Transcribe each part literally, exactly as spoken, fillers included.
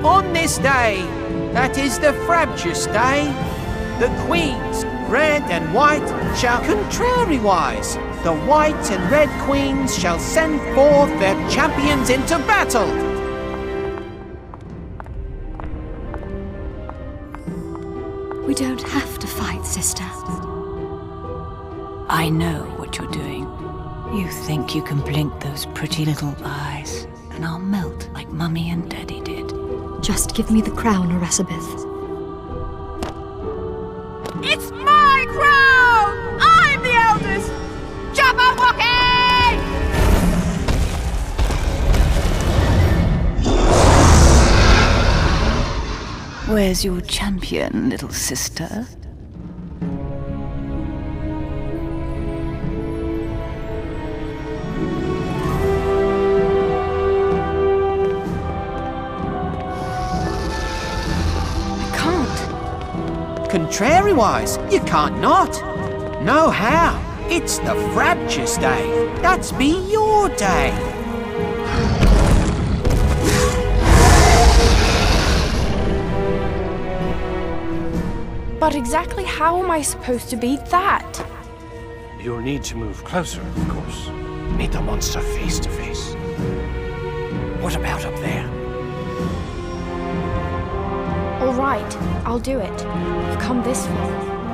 On this day, that is the frabjous day, the queens, red and white, shall contrariwise. The white and red queens shall send forth their champions into battle. We don't have to fight, sister. I know what you're doing. You think you can blink those pretty little eyes, and I'll melt like Mummy and Daddy did. Just give me the crown, Elizabeth. It's my crown! I'm the eldest! Jabberwocky! Where's your champion, little sister? Contrariwise, you can't not. No how. It's the frabjous day. That's be your day. But exactly how am I supposed to beat that? You'll need to move closer, of course. Meet the monster face to face. What about up there? All right, I'll do it. I've come this far.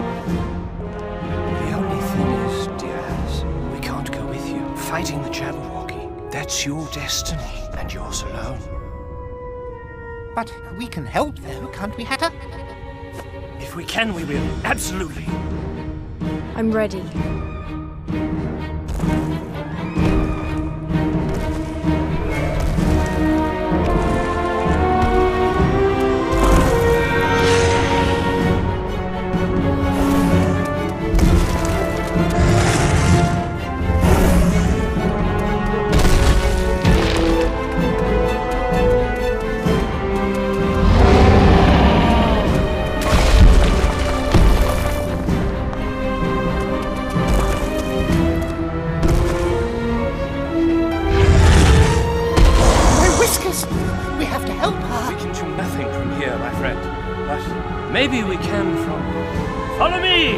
The only thing is, dear Alice, we can't go with you. Fighting the Jabberwocky, that's your destiny, and yours alone. But we can help, though, can't we, Hatter? If we can, we will. Absolutely. I'm ready. Maybe we can from... Follow me!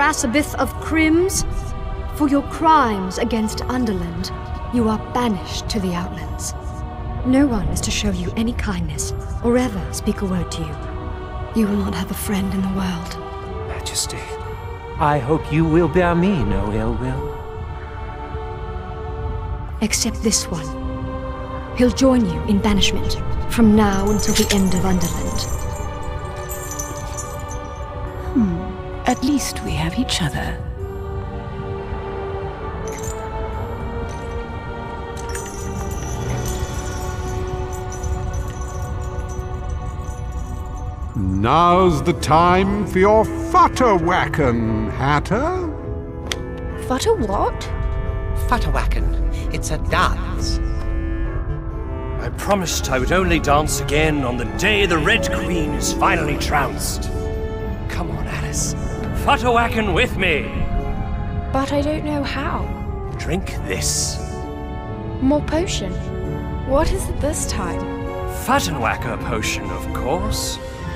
Asabith of Crims. For your crimes against Underland, you are banished to the Outlands. No one is to show you any kindness, or ever speak a word to you. You will not have a friend in the world. Majesty, I hope you will bear me no ill will. Except this one. He'll join you in banishment, from now until the end of Underland. Hmm. At least we have each other. Now's the time for your futterwacken, Hatter. Futter what? Futterwacken. It's a dance. I promised I would only dance again on the day the Red Queen is finally trounced. Come on, Alice. Futterwacken with me. But I don't know how. Drink this. More potion. What is it this time? Futterwacker potion, of course.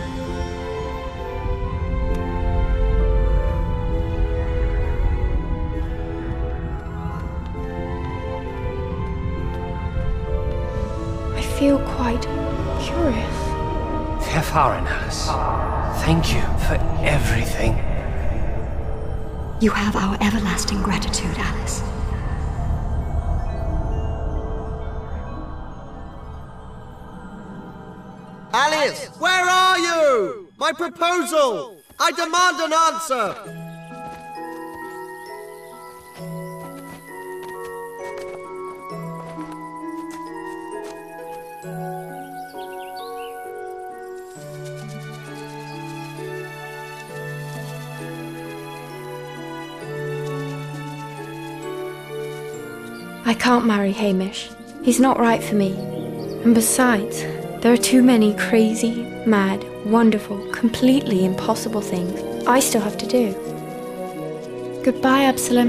I feel quite curious. Fair Farin, Alice. Thank you for everything. You have our everlasting gratitude, Alice. Alice, where are you? My proposal! I demand an answer! I can't marry Hamish. He's not right for me. And besides, there are too many crazy, mad, wonderful, completely impossible things I still have to do. Goodbye, Absalom.